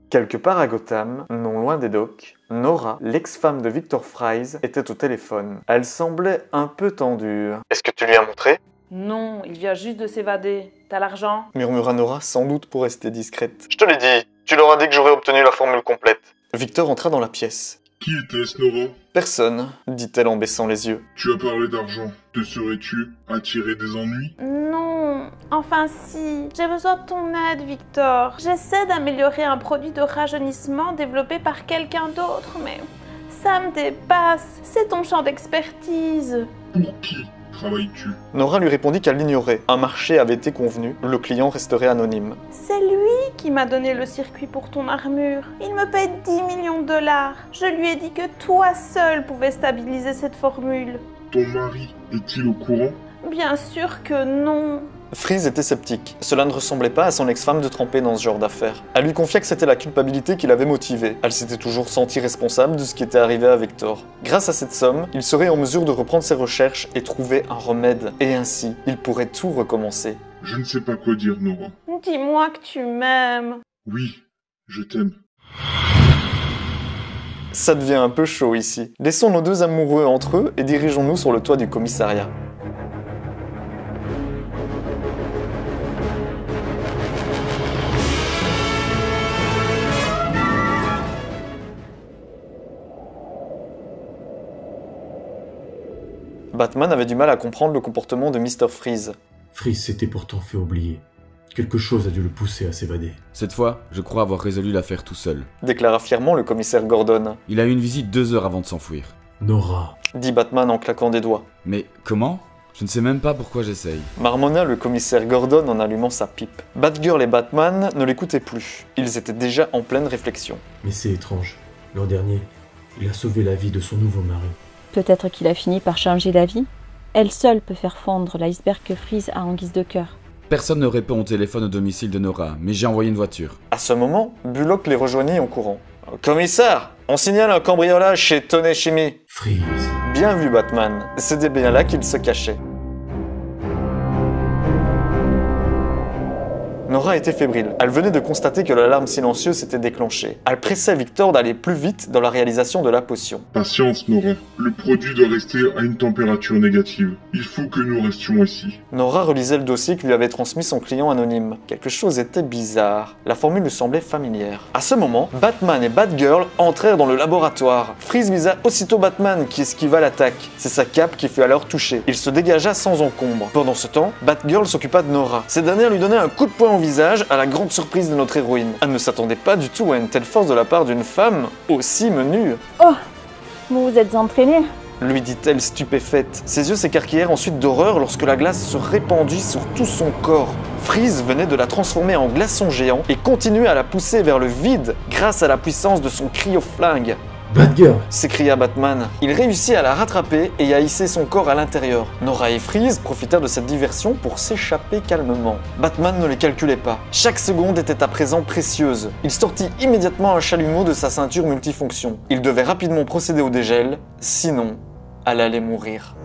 Quelque part à Gotham, non loin des docks, Nora, l'ex-femme de Victor Fries, était au téléphone. Elle semblait un peu tendue. « Est-ce que tu lui as montré ?» Non, il vient juste de s'évader. T'as l'argent ? Murmura Nora, sans doute pour rester discrète. « Je te l'ai dit, tu leur as dit que j'aurais obtenu la formule complète. » Victor entra dans la pièce. « Qui était-ce, Nora ?»« Personne, dit-elle en baissant les yeux. »« Tu as parlé d'argent. Te serais-tu attiré des ennuis ?» Non, enfin si. J'ai besoin de ton aide, Victor. J'essaie d'améliorer un produit de rajeunissement développé par quelqu'un d'autre, mais ça me dépasse. C'est ton champ d'expertise. Pour qui travailles-tu ? Nora lui répondit qu'elle l'ignorait. Un marché avait été convenu, le client resterait anonyme. C'est lui qui m'a donné le circuit pour ton armure. Il me paye 10 millions de dollars. Je lui ai dit que toi seul pouvais stabiliser cette formule. Ton mari est-il au courant ? Bien sûr que non. Freeze était sceptique. Cela ne ressemblait pas à son ex-femme de tremper dans ce genre d'affaires. Elle lui confiait que c'était la culpabilité qui l'avait motivée. Elle s'était toujours sentie responsable de ce qui était arrivé à Victor. Grâce à cette somme, il serait en mesure de reprendre ses recherches et trouver un remède. Et ainsi, il pourrait tout recommencer. Je ne sais pas quoi dire, Nora. Dis-moi que tu m'aimes. Oui, je t'aime. Ça devient un peu chaud ici. Laissons nos deux amoureux entre eux et dirigeons-nous sur le toit du commissariat. Batman avait du mal à comprendre le comportement de Mr. Freeze. Freeze s'était pourtant fait oublier. Quelque chose a dû le pousser à s'évader. Cette fois, je crois avoir résolu l'affaire tout seul. Déclara fièrement le commissaire Gordon. Il a eu une visite 2 heures avant de s'enfuir. Nora, dit Batman en claquant des doigts. Mais comment ? Je ne sais même pas pourquoi j'essaye. Marmonna le commissaire Gordon en allumant sa pipe. Batgirl et Batman ne l'écoutaient plus. Ils étaient déjà en pleine réflexion. Mais c'est étrange. L'an dernier, il a sauvé la vie de son nouveau mari. Peut-être qu'il a fini par changer d'avis. Elle seule peut faire fondre l'iceberg que Freeze a en guise de cœur. Personne ne répond au téléphone au domicile de Nora, mais j'ai envoyé une voiture. À ce moment, Bullock les rejoignit en courant. « Commissaire, on signale un cambriolage chez Tonnet Chimie. » Freeze. Bien vu, Batman. C'était bien là qu'il se cachait. Nora était fébrile. Elle venait de constater que l'alarme silencieuse s'était déclenchée. Elle pressait Victor d'aller plus vite dans la réalisation de la potion. Patience, Nora. Le produit doit rester à une température négative. Il faut que nous restions ici. Nora relisait le dossier que lui avait transmis son client anonyme. Quelque chose était bizarre. La formule lui semblait familière. À ce moment, Batman et Batgirl entrèrent dans le laboratoire. Freeze visa aussitôt Batman qui esquiva l'attaque. C'est sa cape qui fut alors touchée. Il se dégagea sans encombre. Pendant ce temps, Batgirl s'occupa de Nora. Cette dernière lui donnait un coup de poing au visage à la grande surprise de notre héroïne. Elle ne s'attendait pas du tout à une telle force de la part d'une femme aussi menue. Oh, vous vous êtes entraîné ? Lui dit-elle stupéfaite. Ses yeux s'écarquillèrent ensuite d'horreur lorsque la glace se répandit sur tout son corps. Freeze venait de la transformer en glaçon géant et continuait à la pousser vers le vide grâce à la puissance de son cryoflingue. Batgirl, s'écria Batman. Il réussit à la rattraper et à hisser son corps à l'intérieur. Nora et Freeze profitèrent de cette diversion pour s'échapper calmement. Batman ne les calculait pas. Chaque seconde était à présent précieuse. Il sortit immédiatement un chalumeau de sa ceinture multifonction. Il devait rapidement procéder au dégel, sinon, elle allait mourir.